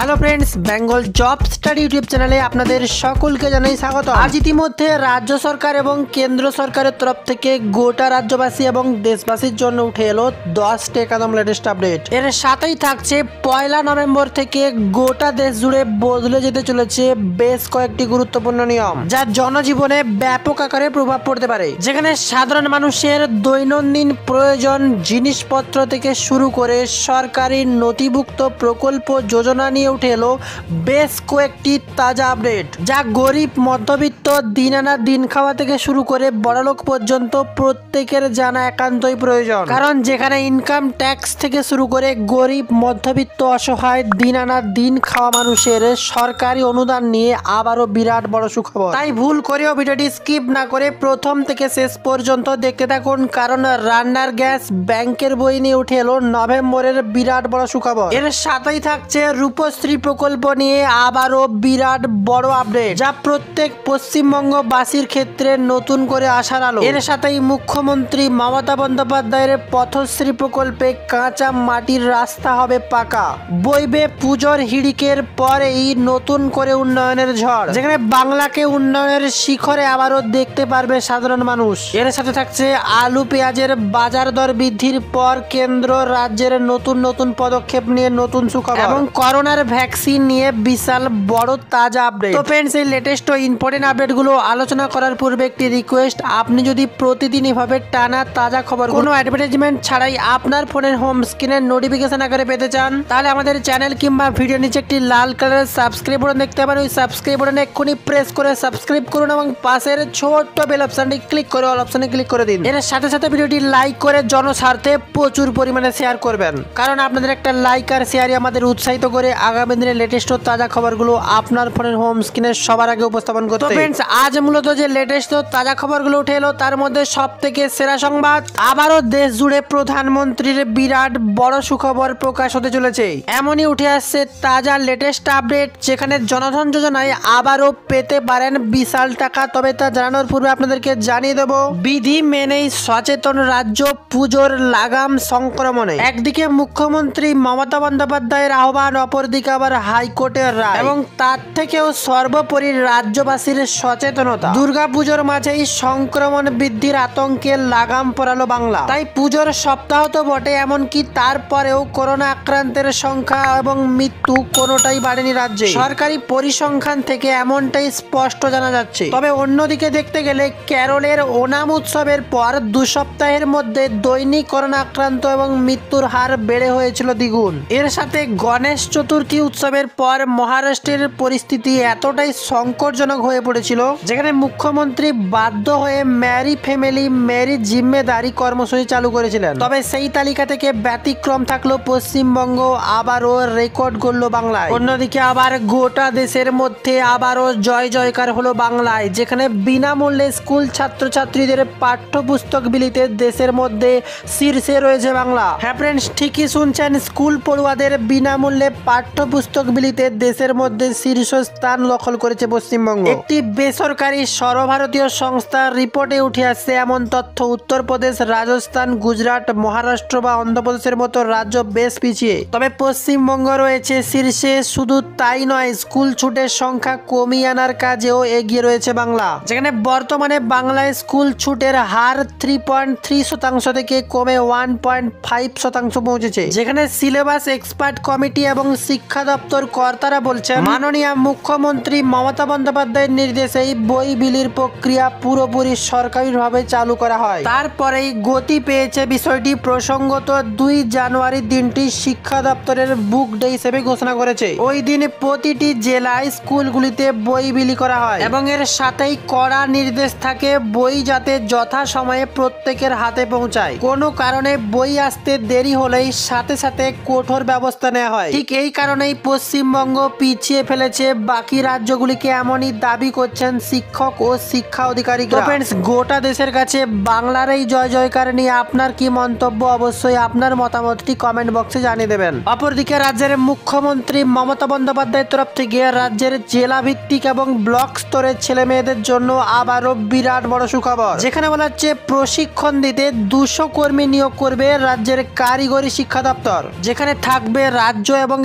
Hello friends, Bengal job study YouTube চ্যানেলে আপনাদের সকলকে জানাই স্বাগত। আজ ইতিমধ্যে রাজ্য সরকার এবং কেন্দ্র সরকারের তরফ থেকে গোটা রাজ্যবাসী এবং দেশবাসীর জন্য উঠে এলো 10টি একদম লেটেস্ট আপডেট। এর সাথেই থাকছে 1 নভেম্বর থেকে গোটা দেশ জুড়ে বদলে যেতে চলেছে বেশ কয়েকটি গুরুত্বপূর্ণ নিয়ম, যা জনজীবনে ব্যাপক আকারে প্রভাব পড়তে পারে। যেখানে সাধারণ মানুষের দৈনন্দিন প্রয়োজন জিনিসপত্র থেকে শুরু করে সরকারি নথিভুক্ত প্রকল্প যোজনা নিয়ে উঠে এলো বেশ কয়েকটি তাজা আপডেট, যা গরিব মধ্যবিত্ত দিন আনা দিন খাওয়া থেকে শুরু করে বড়লোক পর্যন্ত প্রত্যেকের জানা একান্তই প্রয়োজন। কারণ যেখানে ইনকাম ট্যাক্স থেকে শুরু করে গরিব মধ্যবিত্ত অসহায় দিন আনা দিন খাওয়া মানুষের সরকারি অনুদান নিয়ে আবারও বিরাট বড় সুখবর। তাই ভুল করেও ভিডিওটি স্কিপ না করে প্রথম থেকে শেষ পর্যন্ত দেখতে থাকুন, কারণ রান্নার গ্যাস ব্যাংকের বই নিয়ে উঠে এলো নভেম্বরের বিরাট বড় সুখবর। এর সাথেই থাকছে রূপশ্রী প্রকল্প নিয়ে আবারও বিরাট বড় আপডেট, যা প্রত্যেক পশ্চিমবঙ্গবাসীর ক্ষেত্রে নতুন করে আসার আলো। এর সাথেই মুখ্যমন্ত্রী মমতা বন্দ্যোপাধ্যায়ের পথশ্রী প্রকল্পে কাঁচা মাটির রাস্তা হবে পাকা, বইবে পুজোর হিড়িকের পরেই নতুন করে উন্নয়নের ঝড়, যেখানে বাংলাকে উন্নয়নের শিখরে আবারও দেখতে পারবে সাধারণ মানুষ। এর সাথে থাকছে আলু পেঁয়াজের বাজার দর বৃদ্ধির পর কেন্দ্র রাজ্যের নতুন নতুন পদক্ষেপ নিয়ে নতুন সুখবর এবং করোনার ভ্যাকসিন নিয়ে বিশাল বড় তাজা আপডেট। তো ফ্রেন্ডস, এই লেটেস্ট ও ইম্পর্টেন্ট আপডেটগুলো আলোচনা করার পূর্বে একটি রিকোয়েস্ট, আপনি যদি প্রতিদিন এভাবে টানা তাজা খবর কোনো অ্যাডভার্টাইজমেন্ট ছাড়াই আপনার ফোনের হোম স্ক্রিনের নোটিফিকেশন আকারে পেতে চান, তাহলে আমাদের চ্যানেল কিংবা ভিডিও নিচে একটি লাল কালারের সাবস্ক্রাইব বাটন দেখতে পারেন। ওই সাবস্ক্রাইব বাটনে এক্ষুনি প্রেস করে সাবস্ক্রাইব করুন এবং পাশের ছোট্ট বেল অপশনটি ক্লিক করে অল অপশনে ক্লিক করে দিন। এর সাথে সাথে ভিডিওটি লাইক করে জনস্বার্থে প্রচুর পরিমাণে শেয়ার করবেন, কারণ আপনাদের একটা লাইক আর শেয়ারই আমাদের উৎসাহিত করে আগামী দিনের লেটেস্ট ও তাজা খবরগুলো আপনার ফোনের হোম স্ক্রিনে সবার আগে উপস্থাপন করতে। তো ফ্রেন্ডস, আজ মূলত যে লেটেস্ট ও তাজা খবরগুলো উঠে এলো তার মধ্যে সবথেকে সেরা সংবাদ, আবারও দেশ জুড়ে প্রধানমন্ত্রীর বিরাট বড় সুখবর প্রকাশ হতে চলেছে। এমনই উঠে আসছে তাজা লেটেস্ট আপডেট, যেখানে জনধন যোজনায় আবারও পেতে পারেন বিশাল টাকা। তবে তা জানানোর পূর্বে আপনাদেরকে জানিয়ে দেব, বিধি মেনেই সচেতন রাজ্য, পুজোর লাগাম সংক্রমণে। একদিকে মুখ্যমন্ত্রী মমতা বন্দ্যোপাধ্যায়ের আহ্বান, অপরদিকে আবার হাইকোর্টের রায়, এবং তার থেকেও সর্বোপরি রাজ্যবাসীর সচেতনতা। দুর্গাপুজোর মাঝেই সংক্রমণ বৃদ্ধির আতঙ্কে লাগাম পড়ালো বাংলা। তাই পুজোর সপ্তাহ তো বটে, এমনকি তারপরেও করোনা আক্রান্তের সংখ্যা এবং মৃত্যু কোনোটাই বাড়েনি রাজ্যে। সরকারি পরিসংখ্যান থেকে এমনটাই স্পষ্ট জানা যাচ্ছে। তবে অন্যদিকে দেখতে গেলে কেরলের ওনাম উৎসবের পর 2 সপ্তাহের মধ্যে দৈনিক করোনা আক্রান্ত এবং মৃত্যুর হার বেড়ে হয়েছিল দ্বিগুণ। এর সাথে গণেশ চতুর্থী উৎসবের পর মহারাষ্ট্রের পরিস্থিতি এতটাই সংকটজনক হয়ে পড়েছিল, যেখানে মুখ্যমন্ত্রী বাধ্য হয়ে ম্যারি ফ্যামিলি মেরি জিম্মেদারি কর্মসূচি চালু করেছিলেন। তবে সেই তালিকা থেকে ব্যতিক্রম থাকলো পশ্চিমবঙ্গ, আবারও রেকর্ড গড়ল বাংলায়। অন্যদিকে আবার গোটা দেশের মধ্যে আবারও জয় জয়কার হলো বাংলায়, যেখানে বিনামূল্যে স্কুল ছাত্রছাত্রীদের পাঠ্যপুস্তক বিলিতে দেশের মধ্যে শীর্ষে রয়েছে বাংলা। হ্যাঁ ফ্রেন্ডস, ঠিকই শুনছেন, স্কুল পড়ুয়াদের বিনামূল্যে পাঠ্যপুস্তক বিলিতে দেশের মধ্যে শীর্ষস্থান দখল করেছে পশ্চিমবঙ্গ। একটি বেসরকারি সর্বভারতীয় সংস্থার রিপোর্টে উঠে আসছে এমন তথ্য, উত্তরপ্রদেশ, রাজস্থান, গুজরাট, মহারাষ্ট্র বা অন্ধ্রপ্রদেশের মতো রাজ্য বেশ পিছিয়ে, তবে পশ্চিমবঙ্গ রয়েছে শীর্ষে। শুধু তাই নয়, স্কুল ছুটের সংখ্যা কমিয়ে আনার কাজেও এগিয়ে রয়েছে বাংলা, যেখানে বর্তমানে বাংলায় স্কুল ছুটের হার 3.3% থেকে কমে 1.5% পৌঁছেছে। যেখানে সিলেবাস এক্সপার্ট কমিটি এবং শিক্ষা দপ্তর কর্তারা বলছেন, মাননীয় মুখ্যমন্ত্রী মমতা বন্দ্যোপাধ্যায়ের নির্দেশেই বই বিলির প্রক্রিয়া পুরোপুরি সরকারিভাবে চালু করা হয়। তারপরেই গতি পেয়েছে বিষয়টি। প্রসঙ্গত 2 জানুয়ারি দিনটি শিক্ষা দপ্তরের বুক ডে হিসেবে ঘোষণা করেছে। ওই দিন প্রতিটি জেলায় স্কুলগুলিতে বই বিলি করা হয় এবং এর সাথেই কড়া নির্দেশ থাকে বই যাতে যথা সময়ে প্রত্যেকের হাতে পৌঁছায়। কোনো কারণে বই আসতে দেরি হলেই সাথে সাথে কঠোর ব্যবস্থা নেওয়া হয়। ঠিক এই কারণেই পশ্চিমবঙ্গ পিছিয়ে ফেলেছে বাকি রাজ্যগুলিকে, এমনই দাবি করছেন শিক্ষক ও শিক্ষা অধিকারীরা। ফ্রেন্ডস, গোটা দেশের কাছে বাংলার এই জয় জয়কার নিয়ে আপনার কি মন্তব্য, অবশ্যই আপনার মতামতটি কমেন্ট বক্সে জানিয়ে দেবেন। অপরদিকে রাজ্যের মুখ্যমন্ত্রী মমতা বন্দ্যোপাধ্যায়ের তরফ থেকে রাজ্যের জেলা ভিত্তিক এবং ব্লক স্তরের ছেলে মেয়েদের জন্য আবারও বিরাট বড় সুখবর, যেখানে বলা হচ্ছে প্রশিক্ষণ দিতে 200 কর্মী নিয়োগ করবে রাজ্যের কারিগরি শিক্ষা দপ্তর, যেখানে থাকবে রাজ্য এবং জেলা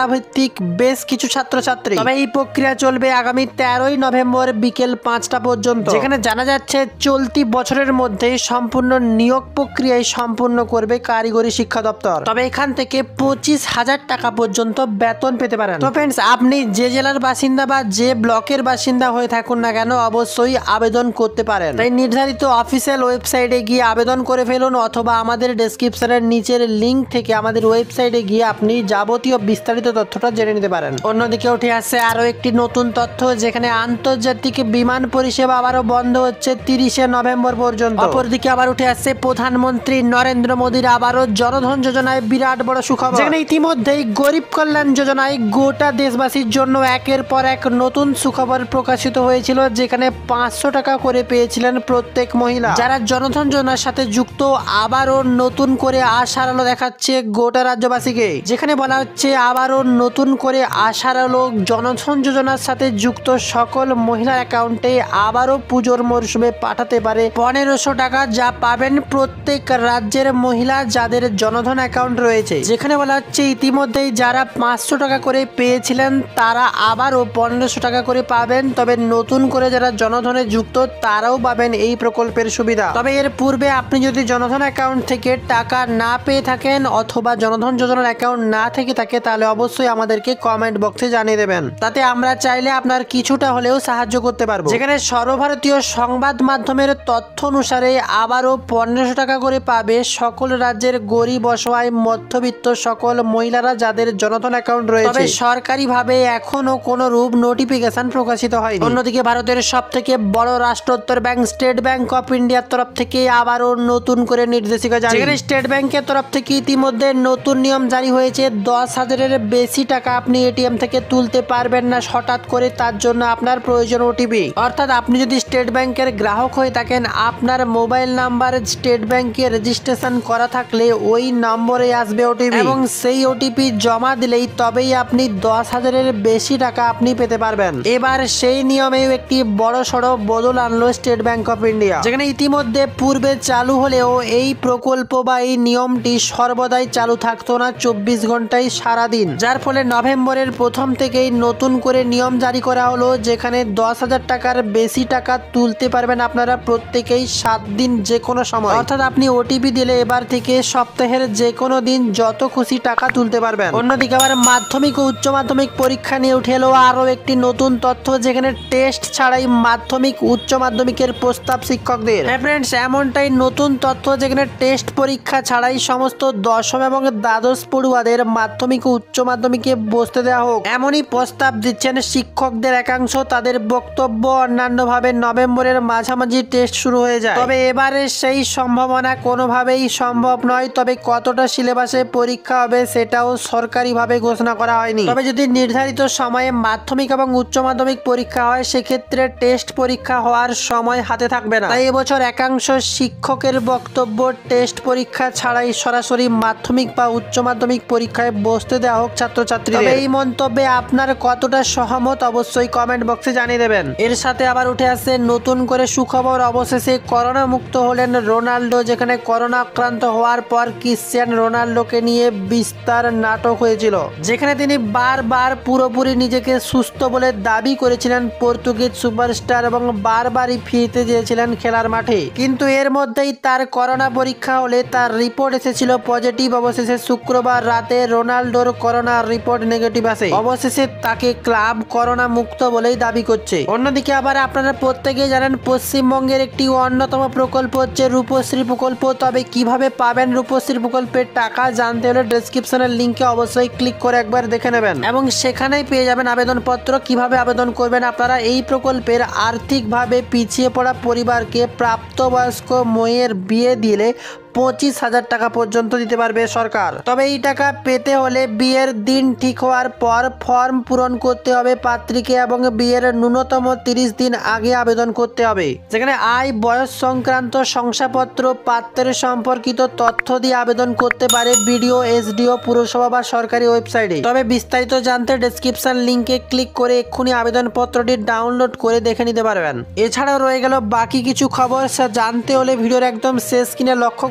ভিত্তিক বেশ কিছু ছাত্রছাত্রী। তবে এই প্রক্রিয়া চলবে আগামী 13ই নভেম্বর বিকেল 5টা পর্যন্ত, যেখানে জানা যাচ্ছে চলতি বছরের মধ্যে সম্পূর্ণ নিয়োগ প্রক্রিয়ায় সম্পূর্ণ করবে কারিগরি শিক্ষা দপ্তর। তবে এখান থেকে 25,000 টাকা পর্যন্ত বেতন পেতে পারেন। তো ফ্রেন্ডস, আপনি যে জেলার বাসিন্দা বা যে ব্লকের বাসিন্দা হয়ে থাকুন না কেন অবশ্যই আবেদন করতে পারেন। তাই নির্ধারিত অফিসিয়াল ওয়েবসাইটে গিয়ে আবেদন করে ফেলুন, অথবা আমাদের ডেসক্রিপশনের নিচের লিঙ্ক থেকে আমাদের ওয়েবসাইটে গিয়ে আপনি যাবতীয় বিস্তারিত তথ্যটা জেনে নিতে পারেন। অন্যদিকে উঠে আসছে আরো একটি নতুন তথ্য, যেখানে আন্তর্জাতিক বিমান পরিষেবা আবারও বন্ধ হচ্ছে 30শে নভেম্বর পর্যন্ত। অপরদিকে আবার উঠে আসছে প্রধানমন্ত্রী নরেন্দ্র মোদীর আবারও জনধন যোজনায় বিরাট বড় সুখবর, যেখানে ইতিমধ্যেই গরিব কল্যাণ যোজনায় গোটা দেশবাসীর জন্য একের পর এক নতুন সুখবর প্রকাশিত হয়েছিল, যেখানে 500 টাকা করে পেয়েছিলেন প্রত্যেক মহিলা। যারা জনধন যোজনার সাথে যুক্ত আবারও নতুন করে আশার আলো দেখাচ্ছে গোটা রাজ্যবাসীকে, যেখানে বলা হচ্ছে আবারও নতুন করে আশার আলো জনধন যোজনার সাথে যুক্ত সকল মহিলার অ্যাকাউন্টে আবারও পুজোর মরশুমে পাঠাতে পারে 1500 টাকা, যা পাবেন প্রত্যেক রাজ্যের মহিলা যাদের জনধন অ্যাকাউন্ট রয়েছে। যেখানে বলা হচ্ছে ইতিমধ্যেই যারা 500 টাকা করে পেয়েছিলেন তারা আবারও 1500 টাকা করে পাবেন। তবে নতুন করে যারা জনধনে যুক্ত তারাও পাবেন এই প্রকল্পের সুবিধা। তবে এর পূর্বে আপনি যদি জনধন অ্যাকাউন্ট থেকে টাকা না পেয়ে থাকেন অথবা জনধন যোজনার অ্যাকাউন্ট না থেকে থাকে, তাহলে অবশ্যই আমাদেরকে কমেন্ট বক্সে জানিয়ে দেবেন, তাতে আমরা চাইলে আপনার কিছুটা হলেও সাহায্য করতে পারবো। যেখানে সর্বভারতীয় সংবাদ মাধ্যমের তথ্য অনুসারে আবারও 1500 টাকা করে পাবে সকল রাজ্যের গরিব, অসহায়, মধ্যবিত্ত সকল মহিলারা যাদের জনধন অ্যাকাউন্ট রয়েছে। তবে সরকারিভাবে এখনো কোনো রূপ নোটিফিকেশন প্রকাশিত হয়নি। অন্যদিকে ভারতের সবথেকে বড় রাষ্ট্রায়ত্ত ব্যাংক স্টেট ব্যাংক অফ ইন্ডিয়ার তরফ থেকে আবারও নতুন করে নির্দেশিকা জারি। স্টেট ব্যাংকের তরফ থেকে ইতিমধ্যে নতুন নিয়ম জারি হয়েছে। 10,000-এর বেশি টাকা আপনি এটিএম থেকে তুলতে পারবেন না হঠাৎ করে, তার জন্য আপনার প্রয়োজন ওটিপি। অর্থাৎ আপনি যদি স্টেট ব্যাংকের গ্রাহক হয়ে থাকেন, আপনার মোবাইল নাম্বার স্টেট ব্যাংকে রেজিস্ট্রেশন করা থাকলে ওই নম্বরে আসবে ওটিপি, এবং সেই ওটিপি জমা দিলেই তবেই আপনি 10,000-এর বেশি টাকা আপনি পেতে পারবেন। এবার সেই নিয়মেও একটি বড় সড় বদল আনলো স্টেট ব্যাংক অফ ইন্ডিয়া, যেখানে ইতিমধ্যে পূর্বে চালু হলেও এই প্রকল্প বা এই নিয়মটি সর্বদাই চালু থাকতো না 24 ঘন্টায় সারাদিন, যার ফলে নভেম্বরের প্রথম থেকেই নতুন করে নিয়ম জারি করা হলো, যেখানে 10,000 টাকার বেশি টাকা তুলতে পারবেন আপনারা প্রত্যেকেই 7 দিন যে কোনো সময়। অর্থাৎ আপনি ওটিপি দিলে এবার থেকে সপ্তাহের যে কোনো দিন যত খুশি টাকা তুলতে পারবেন। অন্যদিকে আবার মাধ্যমিক ও উচ্চ মাধ্যমিক পরীক্ষা নিয়ে উঠে এলো আরও একটি নতুন তথ্য, যেখানে টেস্ট ছাড়াই মাধ্যমিক উচ্চ মাধ্যমিকের প্রস্তাব শিক্ষকদের। হ্যাঁ ফ্রেন্ডস, এমনটাই নতুন তথ্য, যেখানে টেস্ট পরীক্ষা ছাড়াই সমস্ত দশম এবং দ্বাদশ পড়ুয়াদের মাধ্যমিক ও উচ্চ মাধ্যমিকে বসতে দেওয়া হোক, এমনই প্রস্তাব দিচ্ছেন শিক্ষকদের একাংশ। তাদের বক্তব্য অন্যান্যভাবে নভেম্বরের মাঝামাঝি টেস্ট শুরু হয়ে যায়। তবে এবারে সেই সম্ভাবনা কোনোভাবেই সম্ভব নয়। তবে কতটা সিলেবাসে পরীক্ষা হবে সেটাও সরকারিভাবে ঘোষণা করা হয়নি। তবে যদি নির্ধারিত সময়ে মাধ্যমিক এবং উচ্চ মাধ্যমিক পরীক্ষা হয়, সেক্ষেত্রে টেস্ট পরীক্ষা হওয়ার সময় হাতে থাকবে না। তাই এবছর একাংশ শিক্ষকের বক্তব্য, টেস্ট পরীক্ষা ছাড়াই সরাসরি মাধ্যমিক বা উচ্চ মাধ্যমিক পরীক্ষায় বসতে দেওয়া হোক ছাত্রছাত্রীদের। তবে এই মন্তব্যে আপনার কতটা সহমত অবশ্যই কমেন্ট বক্সে জানিয়ে দেবেন। এর সাথে আবার উঠে আসছে নতুন করে সুখবর, অবশেষে করোনা মুক্ত হলেন রোনাল্ডো, যেখানে করোনা আক্রান্ত হওয়ার পর ক্রিশ্চিয়ানো রোনাল্ডোকে নিয়ে বিস্তার নাটক হয়েছিল, যেখানে তিনি বারবার পুরোপুরি নিজেকে সুস্থ বলে দাবি করেছিলেন পর্তুগিজ সুপারস্টার, এবং বারবারই ফিরতে চেয়েছিলেন খেলার মাঠে। কিন্তু এর মধ্যেই তার করোনা পরীক্ষা হলে তার রিপোর্ট এসেছিল পজিটিভ। অবশেষে শুক্রবার রাতে রোনাল্ডোর করোনা রিপোর্ট নেগেটিভ আসে। অবশেষে তাকে ক্লাব করোনা মুক্ত বলেই দাবি করছে। অন্যদিকে আবার আপনারা প্রত্যেকেই জানেন পশ্চিমবঙ্গের একটি অন্যতম প্রকল্প হচ্ছে রূপশ্রী প্রকল্প। তবে কিভাবে পাবেন রূপশ্রী প্রকল্পের টাকা জানতে হলে ডেসক্রিপশনের লিঙ্কে অবশ্যই ক্লিক করে একবার দেখে নেবেন, এবং সেখানেই পেয়ে যাবেন আবেদনপত্র। কিভাবে আবেদন করবেন আপনারা এই প্রকল্পের আর্থিকভাবে পিছিয়ে পড়া পরিবারকে প্রাপ্তবয়স্ক মেয়ের বিয়ে দিলে 25,000 টাকা পর্যন্ত দিতে পারবে সরকার। তবে এই টাকা পেতে হলে বিয়ের দিন ঠিক হওয়ার পর ফর্ম পূরণ করতে হবে পাত্রীকে, এবং বিয়ের ন্যূনতম 30 দিন আগে আবেদন করতে হবে। যেখানে আয়, বয়স সংক্রান্ত শংসাপত্র, পাত্রের সম্পর্কিত তথ্য দিয়ে আবেদন করতে পারে বিডিও, এসডিও, পুরসভা বা সরকারি ওয়েবসাইটে। তবে বিস্তারিত জানতে ডেসক্রিপশন লিঙ্কে ক্লিক করে এক্ষুনি আবেদনপত্রটি ডাউনলোড করে দেখে নিতে পারবেন। এছাড়াও রয়ে গেল বাকি কিছু খবর, জানতে হলে ভিডিওর একদম শেষ স্ক্রিনে লক্ষ্য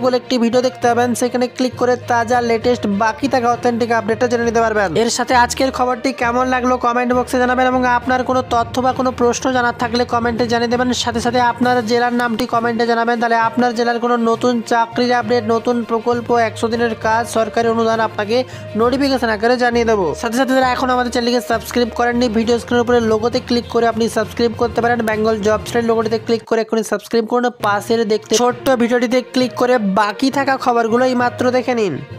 বলে একটি ভিডিও দেখতে পাবেন, সেখানে ক্লিক করে তাজা লেটেস্ট বাকি থাকা অথেন্টিক আপডেটটা জেনে নিতে পারবেন। এর সাথে আজকের খবরটি কেমন লাগলো কমেন্ট বক্সে জানাবেন এবং আপনার কোনো তথ্য বা কোনো প্রশ্ন জানার থাকলে কমেন্টে জানিয়ে দেবেন। সাথে সাথে আপনার জেলার নামটি কমেন্টে জানাবেন, তাহলে আপনার জেলার কোনো নতুন চাকরির আপডেট, নতুন প্রকল্প, 100 দিনের কাজ, সরকারি অনুদান আপনাকে নোটিফিকেশন আকারে জানিয়ে দেবো। সাথে সাথে যারা এখন আমাদের চ্যানেলকে সাবস্ক্রাইব করেননি, ভিডিও স্ক্রিনের উপরে লোগোতে ক্লিক করে আপনি সাবস্ক্রাইব করতে পারেন। বেঙ্গল জব স্টাডি লোগোটিতে ক্লিক করে এখনই সাবস্ক্রাইব করুন। পাশের দেখতে ছোট্ট ভিডিওটিতে ক্লিক করে বাকি থাকা খবরগুলো এই মাত্র দেখে নিন।